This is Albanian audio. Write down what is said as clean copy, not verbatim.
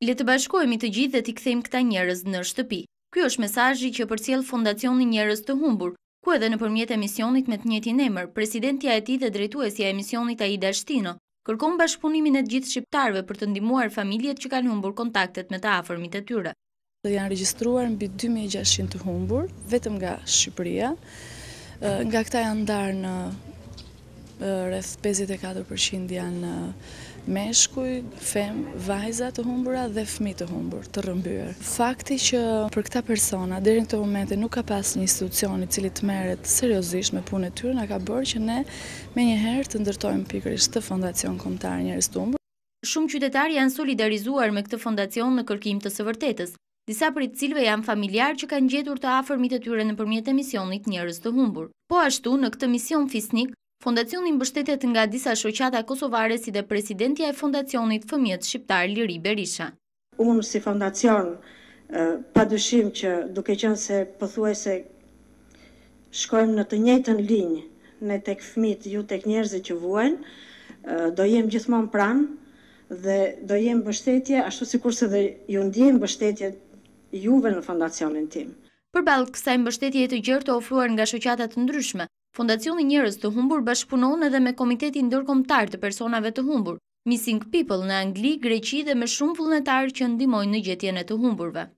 Le të bashkohemi të gjithë dhe t'i kthejmë këta njerëz në shtëpi. Ky është mesazhi që përcjell Fondacioni Njerëz të Humbur, ku edhe nëpërmjet emisionit me të njëjtin emër, presidentja e tij dhe drejtuesja e emisionit Aida Shtino kërkon bashkëpunimin e të gjithë shqiptarëve për të ndihmuar familjet që kanë humbur kontaktet me të afërmit e tyre. Janë regjistruar mbi 2600 të humbur vetëm nga Shqipëria. Nga këta janë ndarë në rreth 54% janë meshkuj, vajza të humbura dhe fëmijë të humbur, të rrëmbyer. Fakti që për këta persona deri në këtë moment nuk ka pas një institucion i cili të merret seriozisht me punën e tyre, na ka bërë që ne menjëherë të ndërtojmë pikërisht këtë fondacion kombëtar njerëz të humbur. Shumë qytetarë janë solidarizuar me këtë fondacion në kërkim të së vërtetës, disa prej të cilëve janë familjarë që kanë gjetur të afërmit e tyre nëpërmjet emisionit Njerëz të Humbur. Po ashtu, në këtë mision fisnik, fondacioni mbështetet nga disa shoqata kosovare si dhe presidentja e fondacionit Fëmijët Shqiptar Liri Berisha. Unë si fondacion, padyshim që duke qenë se pothuajse shkojmë në të njëjtën linjë, ne tek fëmijët, ju tek njerëzit që vuajnë, do jem gjithmonë pranë dhe do jem mbështetje, ashtu sikurse dhe ju ndjej mbështetje juve në fondacionin tim. Përballë kësaj mbështetje të gjerë të ofruar nga shoqata të ndryshme, Fondacioni Njerëz të Humbur bashkëpunon edhe me Komitetin Ndërkombëtar të Personave të Humbur, Missing People në Angli, Greqi dhe me shumë vullnetarë që ndihmojnë në gjetjen e të humburve.